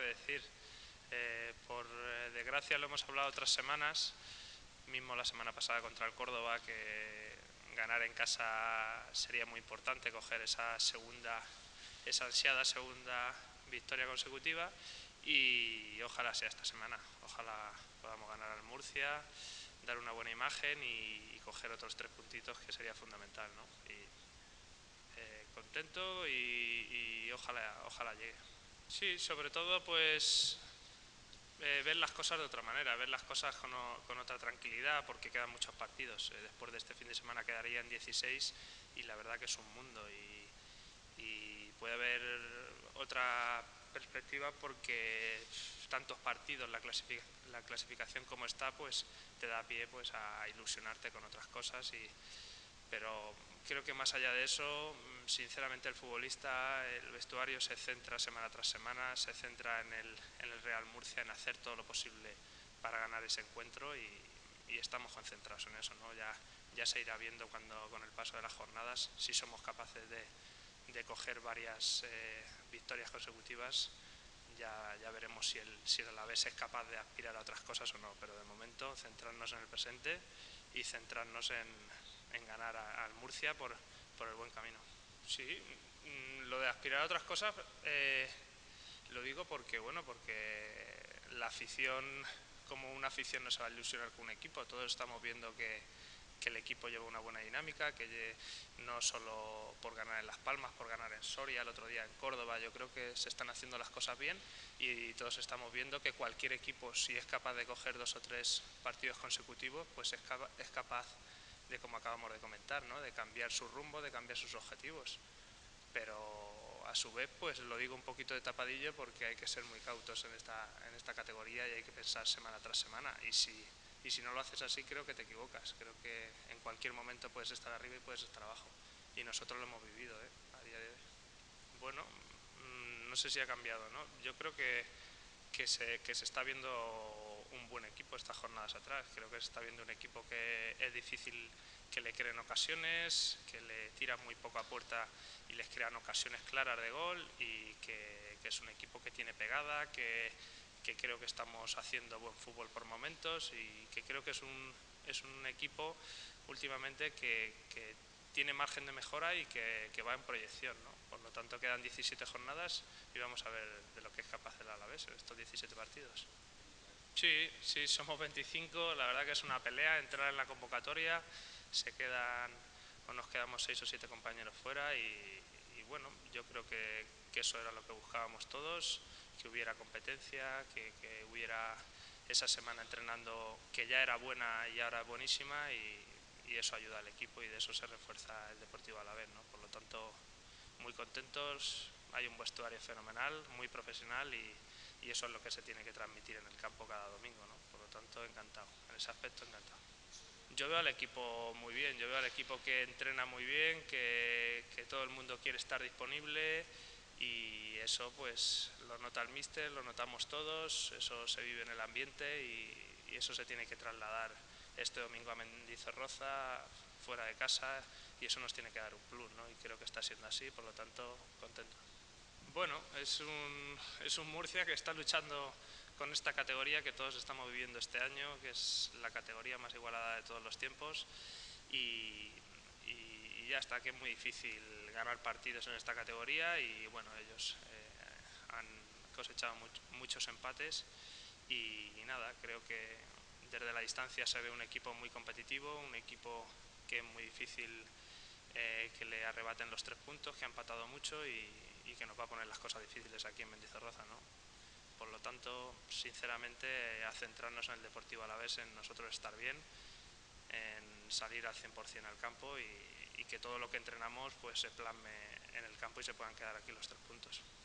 decir. Por desgracia lo hemos hablado otras semanas, mismo la semana pasada contra el Córdoba, que ganar en casa sería muy importante, coger esa ansiada segunda victoria consecutiva, y ojalá sea esta semana, ojalá podamos ganar al Murcia, dar una buena imagen y coger otros 3 puntitos, que sería fundamental, ¿no? Y contento y ojalá llegue. Sí, sobre todo pues ver las cosas de otra manera, ver las cosas con otra tranquilidad, porque quedan muchos partidos. Después de este fin de semana quedarían 16 y la verdad que es un mundo, y puede haber otra perspectiva, porque tantos partidos, la clasificación como está, pues te da pie pues a ilusionarte con otras cosas, pero creo que más allá de eso, sinceramente el futbolista, el vestuario se centra semana tras semana, se centra en el Real Murcia, en hacer todo lo posible para ganar ese encuentro, y estamos concentrados en eso, ¿no? Ya se irá viendo con el paso de las jornadas, si somos capaces de coger varias victorias consecutivas. Ya veremos si el Alavés es capaz de aspirar a otras cosas o no, pero de momento centrarnos en el presente y centrarnos en ganar al Murcia por el buen camino. Sí, lo de aspirar a otras cosas lo digo porque la afición, como una afición no se va a ilusionar con un equipo, todos estamos viendo que el equipo lleva una buena dinámica, que no solo por ganar en Las Palmas, por ganar en Soria, el otro día en Córdoba, yo creo que se están haciendo las cosas bien, y todos estamos viendo que cualquier equipo, si es capaz de coger 2 o 3 partidos consecutivos, pues es capaz de, como acabamos de comentar, ¿no?, de cambiar su rumbo, de cambiar sus objetivos. Pero a su vez, pues lo digo un poquito de tapadillo, porque hay que ser muy cautos en esta categoría y hay que pensar semana tras semana, y si no lo haces así, creo que te equivocas. Creo que en cualquier momento puedes estar arriba y puedes estar abajo, y nosotros lo hemos vivido a día de hoy. Bueno, no sé si ha cambiado, ¿no? Yo creo que se está viendo un buen equipo estas jornadas atrás. Creo que se está viendo un equipo que es difícil que le creen ocasiones, que le tiran muy poco a puerta y les crean ocasiones claras de gol, y que es un equipo que tiene pegada, que creo que estamos haciendo buen fútbol por momentos, y que creo que es un equipo últimamente que tiene margen de mejora y que va en proyección, ¿no? Por lo tanto, quedan 17 jornadas y vamos a ver de lo que es capaz el Alavés en estos 17 partidos. Sí, somos 25, la verdad que es una pelea entrar en la convocatoria, nos quedamos 6 o 7 compañeros fuera, y bueno, yo creo que eso era lo que buscábamos todos, que hubiera competencia, que hubiera esa semana entrenando, que ya era buena y ahora es buenísima, y eso ayuda al equipo, y de eso se refuerza el Deportivo Alavés, ¿no? Por lo tanto, muy contentos, hay un vestuario fenomenal, muy profesional, y eso es lo que se tiene que transmitir en el campo cada domingo, ¿no? Por lo tanto, encantado, en ese aspecto encantado. Yo veo al equipo muy bien, yo veo al equipo que entrena muy bien, que todo el mundo quiere estar disponible, y eso pues lo nota el míster, lo notamos todos, eso se vive en el ambiente, y eso se tiene que trasladar este domingo a Mendizorroza, fuera de casa, y eso nos tiene que dar un plus, ¿no? Y creo que está siendo así, por lo tanto, contento. Bueno, es un Murcia que está luchando con esta categoría que todos estamos viviendo este año, que es la categoría más igualada de todos los tiempos, y ya está, que es muy difícil ganar partidos en esta categoría, y bueno, ellos han cosechado muchos empates, y nada, creo que desde la distancia se ve un equipo muy competitivo, un equipo que es muy difícil que le arrebaten los 3 puntos, que ha empatado mucho, y que nos va a poner las cosas difíciles aquí en Mendizorroza, ¿no? Por lo tanto, sinceramente, a centrarnos en el Deportivo Alavés, en nosotros estar bien, en salir al 100% al campo, y que todo lo que entrenamos pues se plasme en el campo y se puedan quedar aquí los 3 puntos.